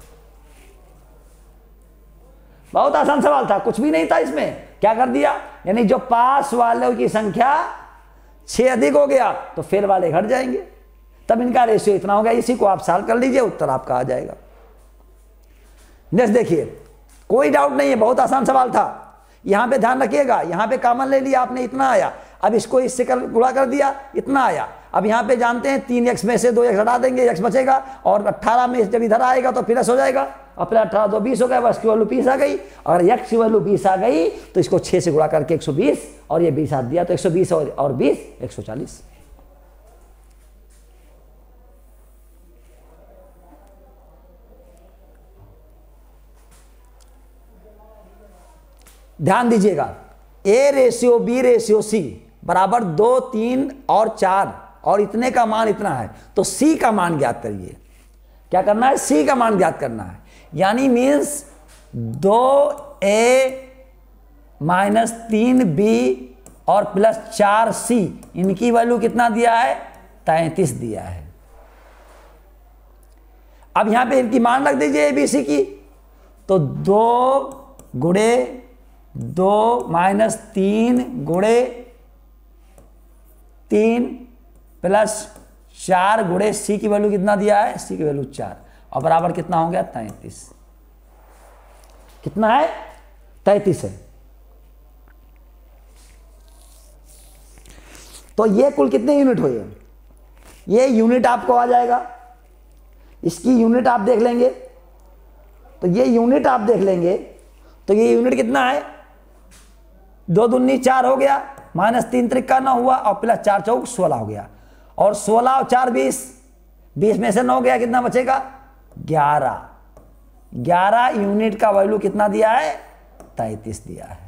बहुत आसान सवाल था, कुछ भी नहीं था इसमें। क्या कर दिया? यानी जो पास वालों की संख्या छः अधिक हो गया तो फेल वाले घट जाएंगे, तब इनका रेशियो इतना हो गया। इसी को आप सॉल्व कर लीजिए, उत्तर आपका आ जाएगा। नेक्स्ट देखिए, कोई डाउट नहीं है, बहुत आसान सवाल था। यहां पे ध्यान रखिएगा, यहां पे कॉमन ले लिया आपने, इतना आया। अब इसको इससे कर गुणा कर दिया, इतना आया। अब यहाँ पे जानते हैं तीन एक्स में से दो एक्स हटा देंगे, एक्स बचेगा, और अट्ठारह में जब इधर आएगा तो प्लस हो जाएगा, और फिर अट्ठारह दो बीस हो गया, बस की वैल्यू बीस आ गई। अगर एक्स की वैल्यू बीस आ गई तो इसको छः से गुणा करके एक सौ बीस, और ये बीस हाथ दिया तो एक सौ बीस और, और बीस एक सौ चालीस। ध्यान दीजिएगा, A ratio B ratio C बराबर दो, तीन और चार, और इतने का मान इतना है, तो सी का मान ज्ञात करिए। क्या करना है? सी का मान ज्ञात करना है। यानी मीन्स दो ए माइनस तीन बी और प्लस चार सी, इनकी वैल्यू कितना दिया है? तैंतीस दिया है। अब यहां पे इनकी मान रख दीजिए ए बी सी की, तो दो गुणे दो माइनस तीन गुणे तीन प्लस चार गुणे सी की वैल्यू कितना दिया है? सी की वैल्यू चार, और बराबर कितना हो गया? तैंतीस। कितना है? तैंतीस है। तो ये कुल कितने यूनिट हुए? ये यूनिट आपको आ जाएगा, इसकी यूनिट आप देख लेंगे, तो ये यूनिट आप देख लेंगे तो ये यूनिट कितना है? दो दूनी चार हो गया, माइनस तीन त्रिका नौ हुआ, और प्लस चार चौक सोलह हो गया, और सोलह और चार बीस, बीस में से नौ गया, कितना बचेगा? ग्यारह। ग्यारह यूनिट का वैल्यू कितना दिया है? तैंतीस दिया है।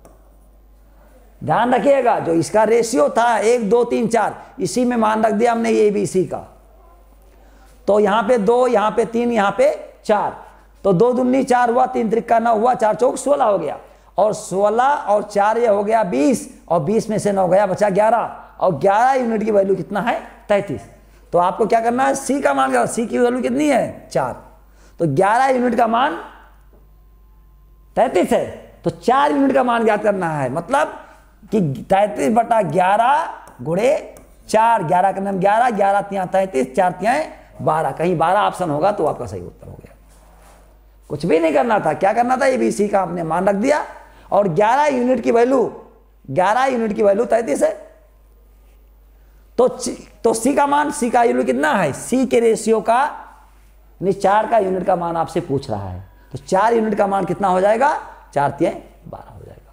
ध्यान रखिएगा, जो इसका रेशियो था एक दो तीन चार, इसी में मान रख दिया हमने ए बी सी का, तो यहां पे दो, यहां पे तीन, यहां पे चार, तो दो दूनी चार हुआ, तीन त्रिका नौ हुआ, चार चौक सोलह हो गया, और सोलह और चार ये हो गया बीस, और बीस में से नौ गया, बचा ग्यारह, और ग्यारह यूनिट की वैल्यू कितना है? तैंतीस। तो आपको क्या करना है? सी का मान, सी की वैल्यू कितनी है? चार, तो ग्यारह यूनिट का मान तैंतीस है, तो चार यूनिट का मान ज्ञात करना है। मतलब कि तैंतीस बटा ग्यारह गुणे चार, ग्यारह का नाम ग्यारह, ग्यारह तिया तैंतीस, चार तिया बारह, कहीं बारह ऑप्शन होगा तो आपका सही उत्तर हो गया। कुछ भी नहीं करना था, क्या करना था? ए बी सी का आपने मान रख दिया, और ग्यारह यूनिट की वैल्यू, ग्यारह यूनिट की वैल्यू तैंतीस है, तो तो सी का मान, सी का यूनिट कितना है? सी के रेशियो का, यानी चार का यूनिट का मान आपसे पूछ रहा है, तो चार यूनिट का मान कितना हो जाएगा? चार तिया बारह हो जाएगा।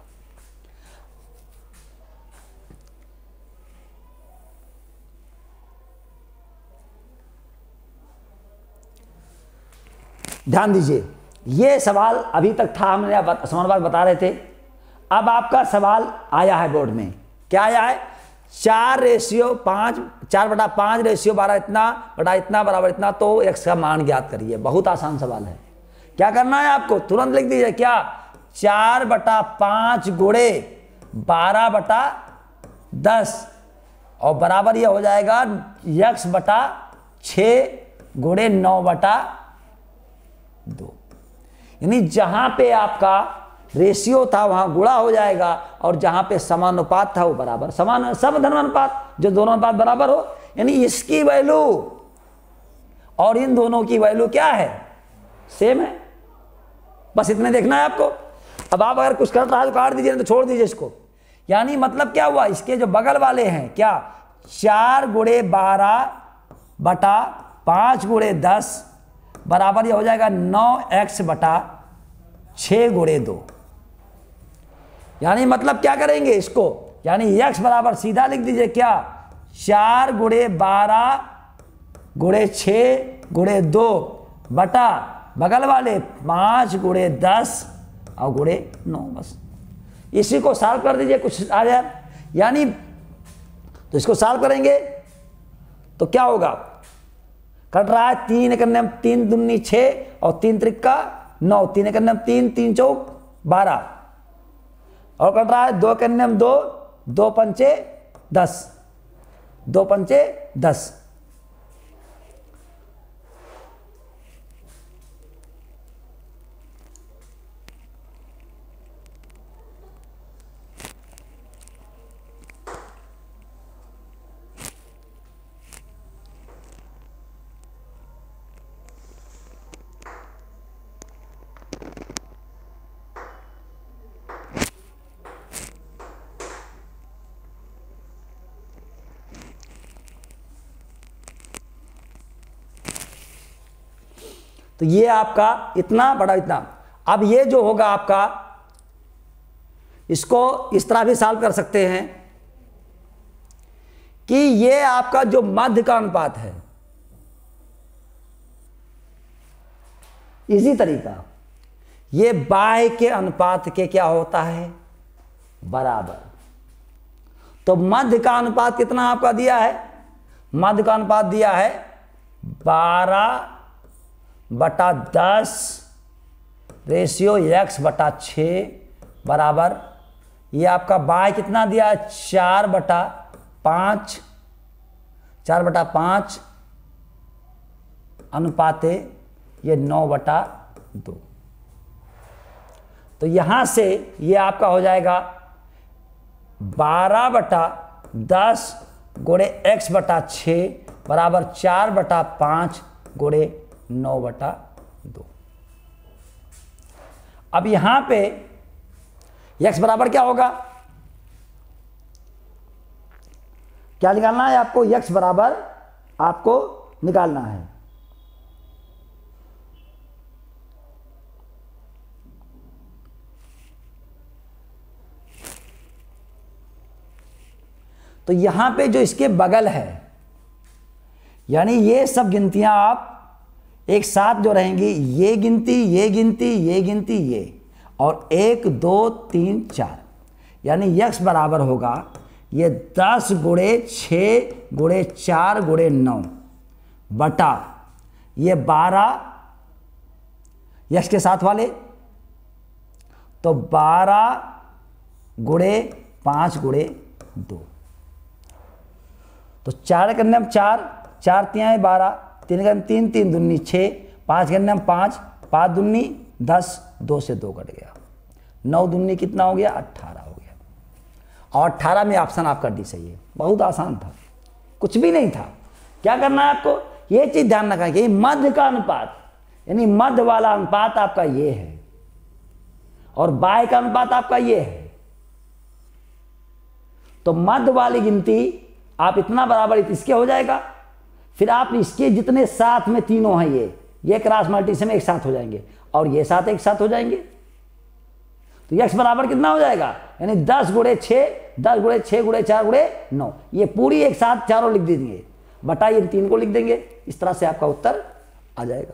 ध्यान दीजिए, ये सवाल अभी तक था, हमने समान बात बता रहे थे। अब आपका सवाल आया है बोर्ड में, क्या आया है? चार रेशियो पाँच, चार बटा पाँच रेशियो बारह इतना बटा इतना बराबर इतना, तो एक्स का मान ज्ञात करिए। बहुत आसान सवाल है। क्या करना है आपको? तुरंत लिख दीजिए, क्या? चार बटा पाँच गुणे बारह बटा दस, और बराबर ये हो जाएगा एक्स बटा छः गुणे नौ बटा दो। यानी जहां पे आपका रेशियो था वहां गुणा हो जाएगा, और जहां पे समानुपात था वो बराबर, समान सम धर्मानुपात, जो दोनों अनुपात बराबर हो, यानी इसकी वैल्यू और इन दोनों की वैल्यू क्या है? सेम है। बस इतने देखना है आपको। अब आप अगर कुछ कर रहा है तो काट दीजिए, तो छोड़ दीजिए इसको। यानी मतलब क्या हुआ? इसके जो बगल वाले हैं, क्या? चार गुणे बारह बटा पाँच गुणे दस बराबर ये हो जाएगा नौ एक्स बटा छः गुणे दो। यानी मतलब क्या करेंगे? इसको यानी x बराबर सीधा लिख दीजिए क्या, चार गुणे बारह गुणे छः गुणे दो बटा बगल वाले पाँच गुणे दस और गुणे नौ, बस इसी को सॉल्व कर दीजिए, कुछ आ जाए। यानी तो इसको सॉल्व करेंगे तो क्या होगा, कट रहा है तीन एक अन्य तीन दुन्नी छः और तीन त्रिक्का नौ, तीन एक अन्य तीन, तीन चौक बारह, और कट रहा है दो के अन्य दो, दो पंचे दस, दो पंचे दस। तो ये आपका इतना बड़ा इतना। अब ये जो होगा आपका, इसको इस तरह भी सॉल्व कर सकते हैं कि ये आपका जो मध्य का अनुपात है, इसी तरीका ये बाह्य के अनुपात के क्या होता है, बराबर। तो मध्य का अनुपात कितना आपका दिया है, मध्य का अनुपात दिया है बारह बटा दस रेशियो एक्स बटा छ बराबर, ये आपका बाय कितना दिया है, चार बटा पाँच, चार बटा पाँच अनुपाते ये नौ बटा दो। तो यहां से ये आपका हो जाएगा बारह बटा दस गुणे एक्स बटा छ बराबर चार बटा पाँच गुणे नौ बटा दो। अब यहां पे x बराबर क्या होगा, क्या निकालना है आपको, x बराबर आपको निकालना है तो यहां पे जो इसके बगल है, यानी ये सब गिनतियां आप एक साथ जो रहेंगी, ये गिनती ये गिनती ये गिनती ये, और एक दो तीन चार, यानी x बराबर होगा ये दस गुणे छः गुणे चार गुणे नौ बटा ये बारह x के साथ वाले, तो बारह गुणे पाँच गुणे दो, तो चार के अंदर चार, चार तिहाई बारह, तीन के तीन, तीन दुन्नी छः, पाँच के अंदर पाँच, पाँच दुन्नी दस, दो से दो कट गया, नौ दुन्नी कितना हो गया, अट्ठारह हो गया। और अट्ठारह में ऑप्शन आपका डी सही है। बहुत आसान था, कुछ भी नहीं था। क्या करना है आपको, ये चीज ध्यान रखना कि मध्य का अनुपात, यानी मध्य वाला अनुपात आपका ये है और बाह्य का अनुपात आपका ये है। तो मध्य वाली गिनती आप इतना बराबर इसके हो जाएगा, फिर आप इसके जितने साथ में तीनों हैं, ये ये क्रॉस मल्टीप्लिकेशन में एक साथ हो जाएंगे और ये साथ एक साथ हो जाएंगे। तो x बराबर कितना हो जाएगा, यानी दस गुणे छः, दस गुणे छः गुणे चार गुणे नौ, ये पूरी एक साथ चारों लिख देंगे, बटा ये तीन को लिख देंगे। इस तरह से आपका उत्तर आ जाएगा।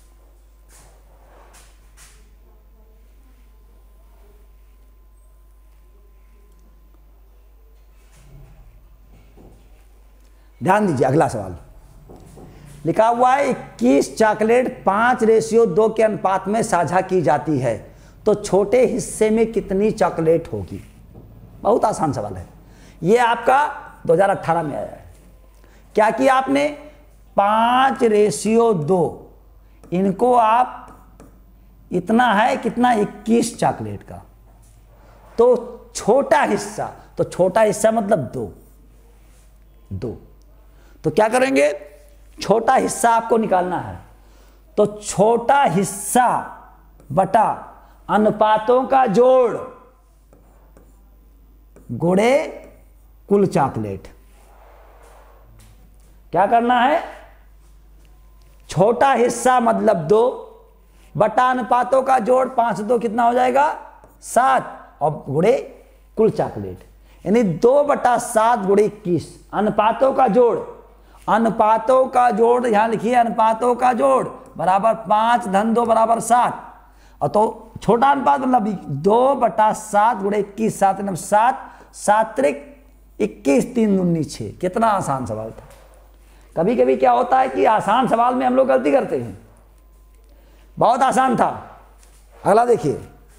ध्यान दीजिए, अगला सवाल लिखा हुआ है इक्कीस चॉकलेट पाँच रेशियो दो के अनुपात में साझा की जाती है, तो छोटे हिस्से में कितनी चॉकलेट होगी। बहुत आसान सवाल है ये, आपका दो हज़ार अठारह में आया है। क्या किया आपने, पाँच रेशियो दो, इनको आप इतना है कितना, इक्कीस चॉकलेट का, तो छोटा हिस्सा, तो छोटा हिस्सा मतलब दो, दो, तो क्या करेंगे, छोटा हिस्सा आपको निकालना है, तो छोटा हिस्सा बटा अनुपातों का जोड़ गुणे कुल चॉकलेट। क्या करना है, छोटा हिस्सा मतलब दो बटा अनुपातों का जोड़, पांच दो कितना हो जाएगा, सात, और गुणे कुल चॉकलेट। यानी दो बटा सात गुणे इक्कीस, अनुपातों का जोड़, अनुपातों का जोड़ यहां लिखिए, अनुपातों का जोड़ बराबर पांच धन दो बराबर सात, और तो छोटा अनुपात मतलब दो बटा सात गुणे इक्कीस, सात नम सात, सात्रिक इक्कीस, तीन उन्नीस छः। कितना आसान सवाल था। कभी कभी क्या होता है कि आसान सवाल में हम लोग गलती करते हैं। बहुत आसान था। अगला देखिए,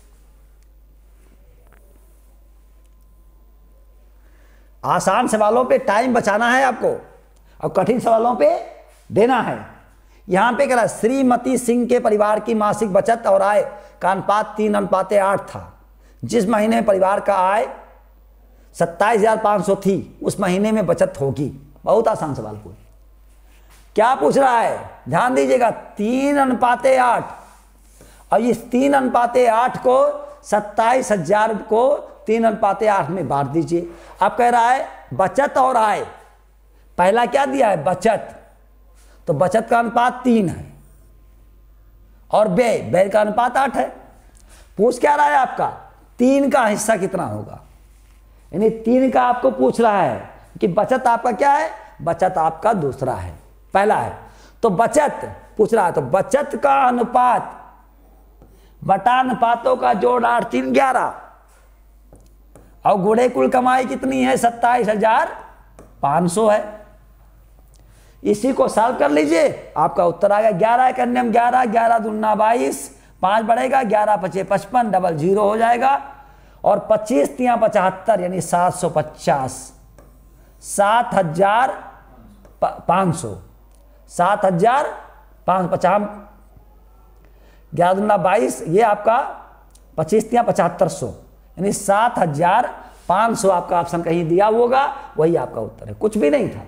आसान सवालों पे टाइम बचाना है आपको और कठिन सवालों पे देना है। यहां पे कह श्रीमती सिंह के परिवार की मासिक बचत और आय का अनुपात तीन अनुपाते आठ था। जिस महीने में परिवार का आय सत्ताईस हजार पांच सौ थी, उस महीने में बचत होगी। बहुत आसान सवाल पूछ क्या पूछ रहा है, ध्यान दीजिएगा। तीन अनुपाते आठ, और इस तीन अनुपाते आठ को सत्ताईस हजार को तीन अनुपाते आठ में बांट दीजिए। अब कह रहा है बचत और आय, पहला क्या दिया है बचत, तो बचत का अनुपात तीन है, और व्यय व्यय का अनुपात आठ है। पूछ क्या रहा है आपका, तीन का हिस्सा कितना होगा, यानी तीन का आपको पूछ रहा है कि बचत आपका क्या है, बचत आपका दूसरा है, पहला है। तो बचत पूछ रहा है, तो बचत का अनुपात बटा अनुपातों का जोड़ आठ तीन ग्यारह, और गुणे कुल कमाई कितनी है, सत्ताईस हजार पांच सौ है। इसी को सॉल्व कर लीजिए, आपका उत्तर आ गया ग्यारह एक अन्यम ग्यारह, ग्यारह दुना बाईस, पांच बढ़ेगा, ग्यारह पचे पचपन, डबल जीरो हो जाएगा, और पच्चीस तिया पचहत्तर यानी सात सौ पचास, सात हजार पाँच सौ, सात हजार पाँच पचास, ग्यारह दुना बाईस, ये आपका पच्चीस तिया पचहत्तर सौ, यानी सात हजार पाँच सौ आपका ऑप्शन कहीं दिया होगा, वही आपका उत्तर है, कुछ भी नहीं था।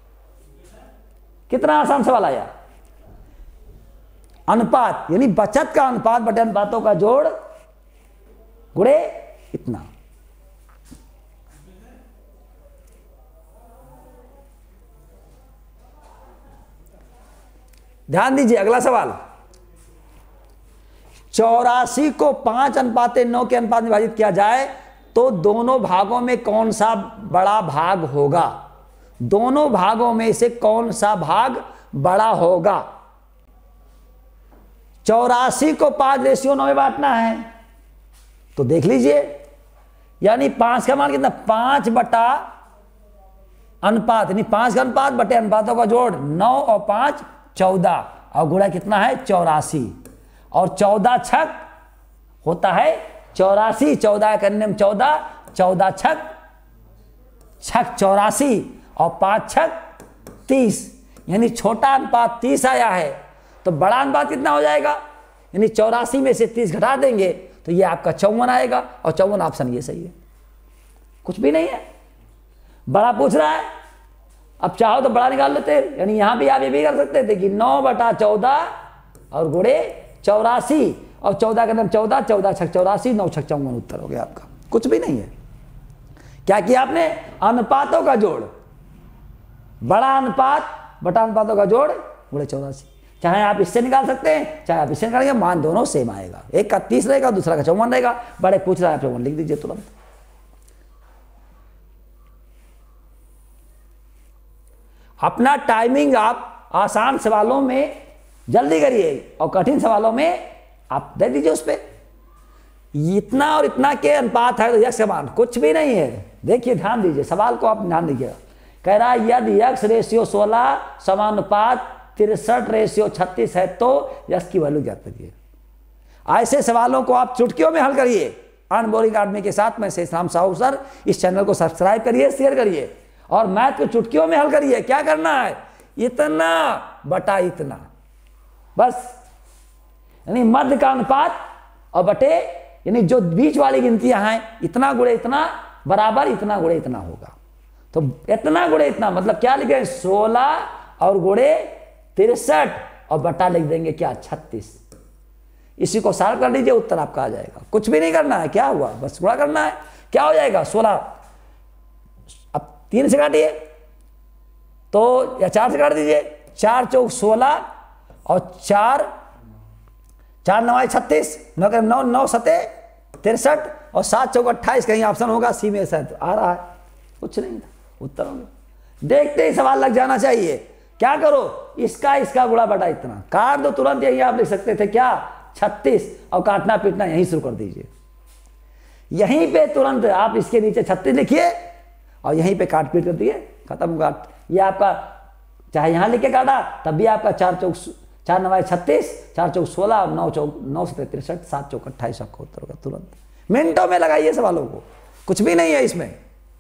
कितना आसान सवाल आया। अनुपात यानी बचत का अनुपात बटे अनुपातों का जोड़ गुणे इतना। ध्यान दीजिए, अगला सवाल, चौरासी को पांच अनुपाते नौ के अनुपात में विभाजित किया जाए तो दोनों भागों में कौन सा बड़ा भाग होगा, दोनों भागों में से कौन सा भाग बड़ा होगा। चौरासी को पांच रेशियो नौ में बांटना है, तो देख लीजिए, यानी पांच का मान कितना, पांच बटा अनुपात, यानी पांच का अनुपात बटे अनुपातों का जोड़, नौ और पांच चौदह, और गुणा कितना है चौरासी, और चौदह छक होता है चौरासी, चौदह का अन्यम चौदह, चौदह छक छक चौरासी, और पांच छक तीस, यानी छोटा अनुपात तीस आया है, तो बड़ा अनुपात कितना हो जाएगा, यानी चौरासी में से तीस घटा देंगे तो ये आपका चौवन आएगा, और चौवन ऑप्शन ये सही है, कुछ भी नहीं है। बड़ा पूछ रहा है, अब चाहो तो बड़ा निकाल लेते हैं, यानी यहां भी आप ये भी कर सकते थे कि नौ बटा चौदह और गुणे चौरासी, और चौदह का नाम चौदह, चौदह छक चौरासी, नौ छक चौवन, उत्तर हो गया आपका, कुछ भी नहीं है। क्या किया आपने, अनुपातों का जोड़, बड़ा अनुपात बटा अनुपातों का जोड़ गुणे चौरासी। चाहे आप इससे निकाल सकते हैं, चाहे आप इससे निकालेंगे, मान दोनों सेम आएगा, एक का तीस रहेगा, दूसरा का चौवन रहेगा। बड़े पूछ रहा है चौवन, लिख दीजिए तुरंत। अपना टाइमिंग आप आसान सवालों में जल्दी करिए और कठिन सवालों में आप दे दीजिए उस पर। इतना और इतना के अनुपात है तो यक्ष का मान कुछ भी नहीं है। देखिए ध्यान दीजिए, सवाल को आप ध्यान दीजिएगा। कह रहा है यदि यक्ष रेशियो सोलह समानुपात तिरसठ रेशियो छत्तीस है तो यक्ष की वैल्यू ज्ञात करिए। ऐसे सवालों को आप चुटकियों में हल करिए। अनबोरिंग आदमी के साथ मैं शेषराम साहू सर, इस चैनल को सब्सक्राइब करिए, शेयर करिए और मैथ को चुटकियों में हल करिए। क्या करना है, इतना बटा इतना, बस, यानी मध्य का अनुपात और बटे, यानी जो बीच वाली गिनतियां हैं, इतना गुणे इतना बराबर इतना गुणे इतना होगा। तो इतना गुणे इतना मतलब क्या लिखेंगे, सोलह और गुणे तिरसठ और बटा लिख देंगे क्या, छत्तीस। इसी को सॉल्व कर लीजिए, उत्तर आपका आ जाएगा। कुछ भी नहीं करना है, क्या हुआ, बस गुणा करना है। क्या हो जाएगा, सोलह, अब तीन से काटिए तो, या चार से काट दीजिए, चार चौक सोलह और चार चार नवाई छत्तीस, नौ नौ नौ सते तिरसठ, और सात चौक अट्ठाईस, कहीं ऑप्शन होगा सी में शायद आ रहा है, कुछ नहीं था, उत्तर होंगे। देखते ही सवाल लग जाना चाहिए। क्या करो, इसका इसका गुणा बटा इतना काट दो तुरंत। यही आप लिख सकते थे क्या, छत्तीस, और काटना पीटना यहीं शुरू कर दीजिए। यहीं पे तुरंत आप इसके नीचे छत्तीस लिखिए और यहीं पे काट पीट कर दिए, खत्म होगा। ये आपका चाहे यहां लिख के काटा तब भी आपका चार चौक चार नवाए छत्तीस, चार चौक सोलह और नौ चौक नौ सौ तिरसठ, सात चौक अट्ठाईस आपका उत्तर होगा। तुरंत मिनटों में लगाइए सवालों को, कुछ भी नहीं है इसमें।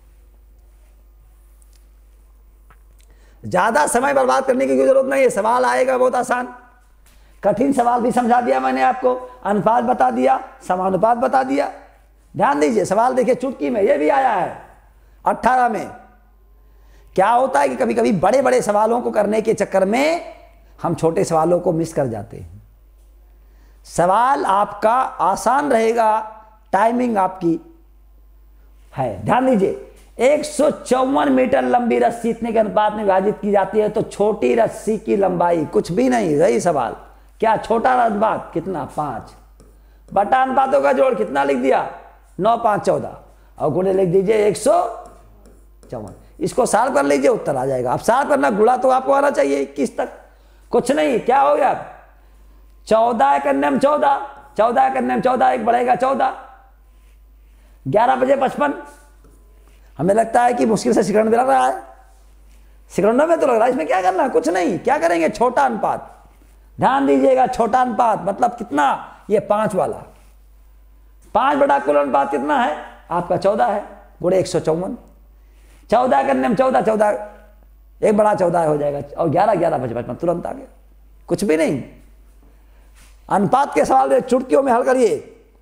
ज्यादा समय बर्बाद करने की जरूरत नहीं है, सवाल आएगा बहुत आसान। कठिन सवाल भी समझा दिया मैंने आपको, अनुपात बता दिया, समानुपात बता दिया। ध्यान दीजिए सवाल देखिए, चुटकी में ये भी आया है अट्ठारह में। क्या होता है कि कभी कभी बड़े बड़े सवालों को करने के चक्कर में हम छोटे सवालों को मिस कर जाते हैं। सवाल आपका आसान रहेगा, टाइमिंग आपकी है। ध्यान दीजिए, एक सौ चौवन मीटर लंबी रस्सी इतने के अनुपात में विभाजित की जाती है, तो छोटी रस्सी की लंबाई कुछ भी नहीं। सही सवाल क्या, छोटा अनुपात कितना, पांच, बटा अनुपातों का जोड़ कितना लिख दिया, नौ पांच चौदह, और गुणे लिख दीजिए एक सौ चौवन। इसको साल कर लीजिए, उत्तर आ जाएगा। अब साल करना, गुणा तो आपको आना चाहिए इक्कीस तक, कुछ नहीं। क्या हो गया, चौदह करने में चौदह, चौदह करने में चौदह, एक बढ़ेगा चौदह, ग्यारह बजे पचपन। हमें लगता है कि मुश्किल से सेकंड में लग रहा है, सेकंडों में तो लग रहा है। इसमें क्या करना, कुछ नहीं। क्या करेंगे, छोटा अनुपात। ध्यान दीजिएगा, छोटा अनुपात मतलब कितना, ये पांच वाला, पांच बटा कुल अनुपात कितना है आपका, चौदह है, गुणे एक सौ चौवन। चौदह करने में चौदह, चौदह एक बड़ा चौदह हो जाएगा, और ग्यारह ग्यारह बजे पचपन, तुरंत आ गया, कुछ भी नहीं। अनुपात के सवाल चुटकियों में हल करिए।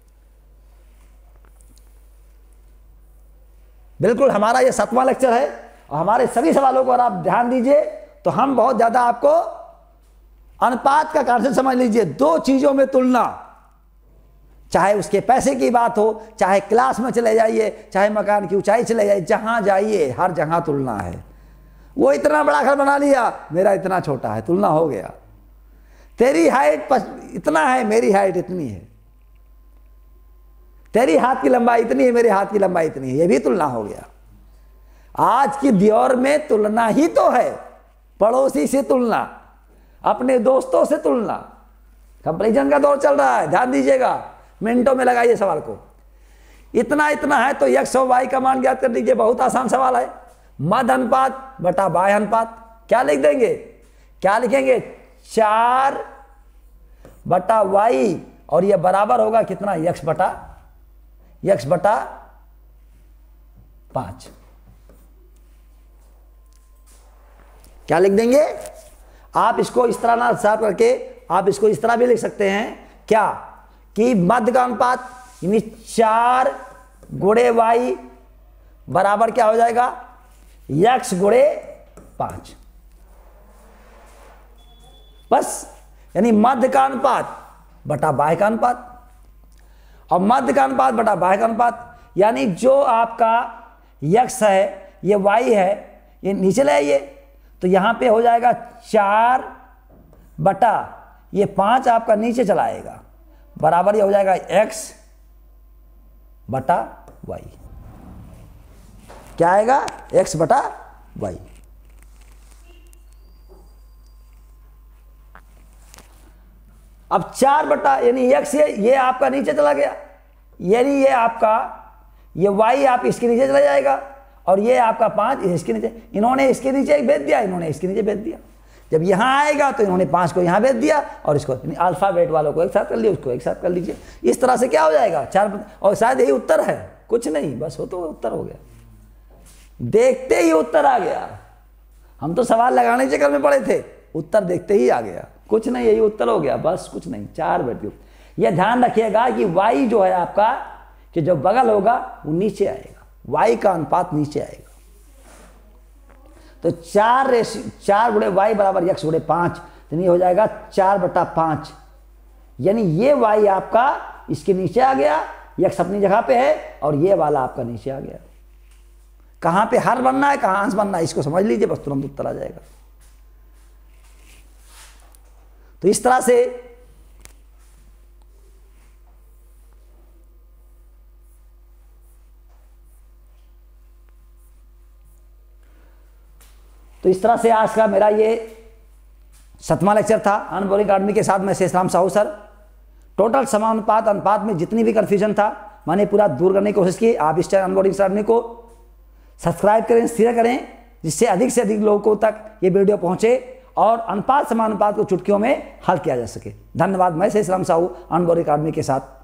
बिल्कुल हमारा ये सातवां लेक्चर है, और हमारे सभी सवालों को अगर आप ध्यान दीजिए तो हम बहुत ज्यादा आपको अनुपात का कॉन्सेप्ट समझ लीजिए। दो चीजों में तुलना, चाहे उसके पैसे की बात हो, चाहे क्लास में चले जाइए, चाहे मकान की ऊंचाई चले जाइए, जहां जाइए हर जहां तुलना है। वो इतना बड़ा घर बना लिया, मेरा इतना छोटा है, तुलना हो गया। तेरी हाइट इतना है, मेरी हाइट इतनी है, तेरी हाथ की लंबाई इतनी है, मेरे हाथ की लंबाई इतनी है, ये भी तुलना हो गया। आज की दौर में तुलना ही तो है, पड़ोसी से तुलना, अपने दोस्तों से तुलना, कंपैरिजन का दौर चल रहा है। ध्यान दीजिएगा, मिनटों में लगाइए सवाल को। इतना इतना है तो एक्स और वाई का मान ज्ञात कर दीजिए, बहुत आसान सवाल है। मध्य अनुपात बटा बाह्य अनुपात, क्या लिख देंगे, क्या लिखेंगे, चार बटा वाई, और यह बराबर होगा कितना, यक्स बटा यक्स बटा पांच। क्या लिख देंगे आप, इसको इस तरह ना साफ करके आप इसको इस तरह भी लिख सकते हैं, क्या कि मध्य का अनुपात यानी चार गुणे वाई बराबर क्या हो जाएगा, यक्स गुणे पांच। बस, यानी मध्य का अनुपात बटा बाह्य का अनुपात, और मध्य का अनुपात बटा बाह्य का अनुपात, यानी जो आपका यक्स है, ये वाई है, ये नीचे ले आइए, तो यहां पे हो जाएगा चार बटा ये पांच आपका नीचे चला आएगा, बराबर ये हो जाएगा एक्स बटा वाई। क्या आएगा, एक्स बटा वाई। अब चार बटा यानी एक्स, ये ये आपका नीचे चला गया, यानी ये आपका ये वाई आप इसके नीचे चला जाएगा, और ये आपका पांच इसके नीचे, इन्होंने इसके नीचे एक भेज दिया, इन्होंने इसके नीचे भेज दिया। जब यहां आएगा तो इन्होंने पांच को यहां भेज दिया, और इसको अल्फाबेट वालों को एक साथ कर लिया, उसको एक साथ कर लीजिए। इस तरह से क्या हो जाएगा, चार, और शायद यही उत्तर है, कुछ नहीं, बस हो तो उत्तर हो गया। देखते ही उत्तर आ गया। हम तो सवाल लगाने के चक्कर में पड़े थे, उत्तर देखते ही आ गया, कुछ नहीं, यही उत्तर हो गया, बस कुछ नहीं, चार बैठ गए। यह ध्यान रखिएगा कि वाई जो है आपका, कि जो बगल होगा वो नीचे आएगा, वाई का अनुपात नीचे आएगा। तो चार रेशि चार गुणे वाई बराबर यक्स गुणे पांच, यानी हो जाएगा चार बटा पांच, यानी ये वाई आपका इसके नीचे आ गया, यक्स अपनी जगह पे है, और ये वाला आपका नीचे आ गया। कहां पे हर बनना है, कहां अंश बनना है, इसको समझ लीजिए, बस तुरंत उत्तर आ जाएगा। तो इस तरह से तो इस तरह से आज का मेरा ये सतवां लेक्चर था अनबोरिंग अकेडमी के साथ। मैं शेषराम साहू सर। टोटल समानुपात अनुपात में जितनी भी कन्फ्यूजन था मैंने पूरा दूर करने की कोशिश की। आप इस चैनल अनबोरिंग अकेडमी को सब्सक्राइब करें, शेयर करें, जिससे अधिक से अधिक लोगों तक ये वीडियो पहुंचे और अनुपात समानुपात को चुटकियों में हल किया जा सके। धन्यवाद। मैं शेषराम साहू अनबोरिंग अकेडमी के साथ।